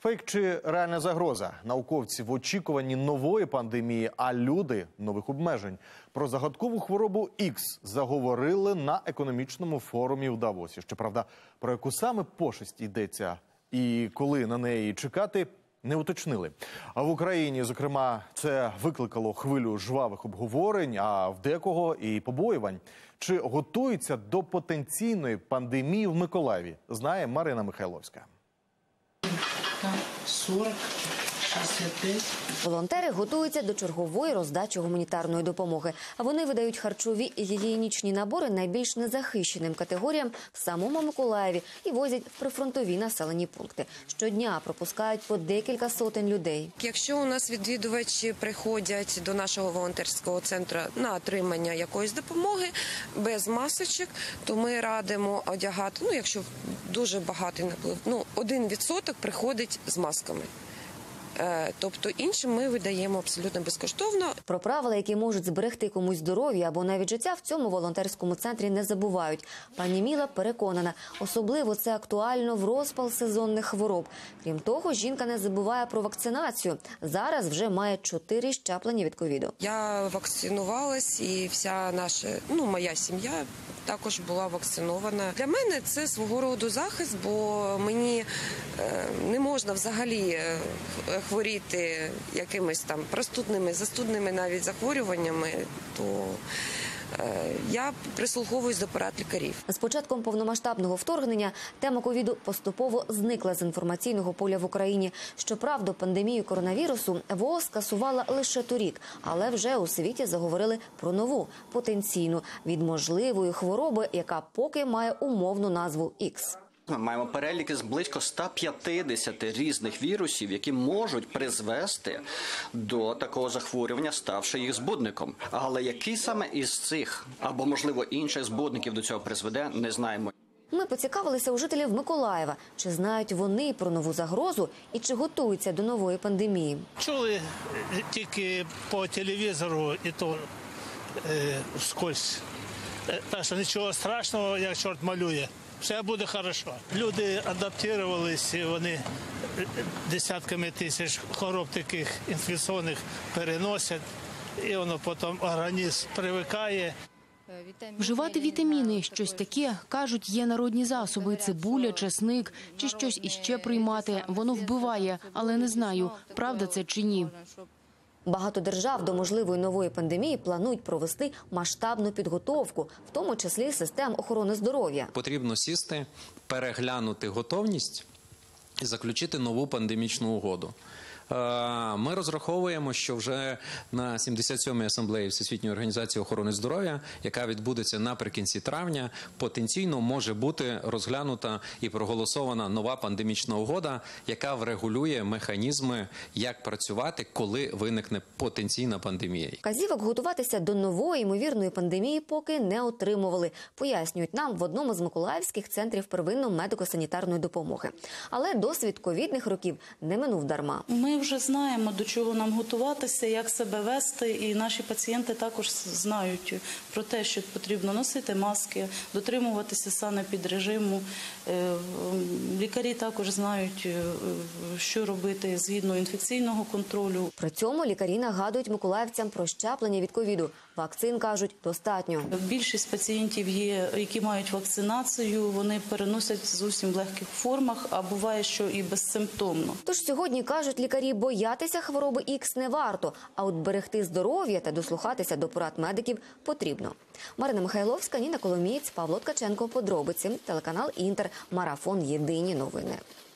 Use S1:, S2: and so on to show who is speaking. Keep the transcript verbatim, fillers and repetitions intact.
S1: Фейк чи реальна загроза? Науковці в очікуванні нової пандемії, а люди – нових обмежень. Про загадкову хворобу Ікс заговорили на економічному форумі в Давосі. Щоправда, про яку саме пошесть йдеться і коли на неї чекати – не уточнили. А в Україні, зокрема, це викликало хвилю жвавих обговорень, а в декого і побоювань. Чи готуються до потенційної пандемії в Миколаєві, знає Марина Михайловська.
S2: сорок, шістдесят п'ять.
S3: Волонтери готуються до чергової роздачі гуманітарної допомоги. А вони видають харчові і гігієнічні набори найбільш незахищеним категоріям в самому Миколаєві і возять в прифронтові населені пункти. Щодня пропускають по декілька сотень людей.
S4: Якщо у нас відвідувачі приходять до нашого волонтерського центру на отримання якоїсь допомоги без масочок, то ми радимо одягати, ну якщо дуже багатий наплив, ну один відсоток приходить з масками. Тобто іншим ми видаємо абсолютно безкоштовно.
S3: Про правила, які можуть зберегти комусь здоров'я або навіть життя, в цьому волонтерському центрі не забувають. Пані Міла переконана, особливо це актуально в розпал сезонних хвороб. Крім того, жінка не забуває про вакцинацію. Зараз вже має чотири щеплення від ковіду.
S4: Я вакцинувалась і вся наша, ну моя сім'я також була вакцинована. Для мене це свого роду захист, бо мені не можна взагалі хворіти якимись там простудними, застудними навіть захворюваннями, то я прислуховуюсь до порад лікарів.
S3: З початком повномасштабного вторгнення тема ковіду поступово зникла з інформаційного поля в Україні. Щоправда, пандемію коронавірусу ВООЗ скасувала лише торік, але вже у світі заговорили про нову, потенційну, від можливої хвороби, яка поки має умовну назву Ікс.
S5: Ми маємо переліки з близько ста п'ятдесяти різних вірусів, які можуть призвести до такого захворювання, ставши їх збудником. Але який саме із цих, або, можливо, інших збудників до цього призведе, не знаємо.
S3: Ми поцікавилися у жителів Миколаєва, чи знають вони про нову загрозу і чи готуються до нової пандемії.
S6: Чули тільки по телевізору і то е, скось. Так що нічого страшного, як чорт малює. Все буде хорошо. Люди адаптувалися, вони десятками тисяч хвороб таких інфекційних переносять, і воно потім організм привикає.
S7: Вживати вітаміни, щось таке, кажуть, є народні засоби, цибуля, чесник, чи щось іще приймати. Воно вбиває, але не знаю, правда це чи ні.
S3: Багато держав до можливої нової пандемії планують провести масштабну підготовку, в тому числі систем охорони здоров'я.
S8: Потрібно сісти, переглянути готовність і заключити нову пандемічну угоду. Ми розраховуємо, що вже на сімдесят сьомій асамблеї Всесвітньої організації охорони здоров'я, яка відбудеться наприкінці травня, потенційно може бути розглянута і проголосована нова пандемічна угода, яка врегулює механізми, як працювати, коли виникне потенційна пандемія.
S3: Вказівок готуватися до нової ймовірної пандемії поки не отримували, пояснюють нам в одному з миколаївських центрів первинної медико-санітарної допомоги. Але досвід ковідних років не минув дарма.
S2: Ми вже знаємо, до чого нам готуватися, як себе вести, і наші пацієнти також знають про те, що потрібно носити маски, дотримуватися санепідрежиму. Лікарі також знають, що робити згідно інфекційного контролю.
S3: При цьому лікарі нагадують миколаївцям про щеплення від ковіду. Вакцин, кажуть, достатньо.
S2: Більшість пацієнтів є, які мають вакцинацію, вони переносять зовсім в легких формах, а буває, що і безсимптомно.
S3: Тож сьогодні, кажуть лікарі, боятися хвороби Ікс не варто, а от берегти здоров'я та дослухатися до порад медиків потрібно. Марина Михайловська, Ніна Коломієць, Павло Ткаченко. Подробиці. Телеканал Інтер. Марафон. Єдині новини.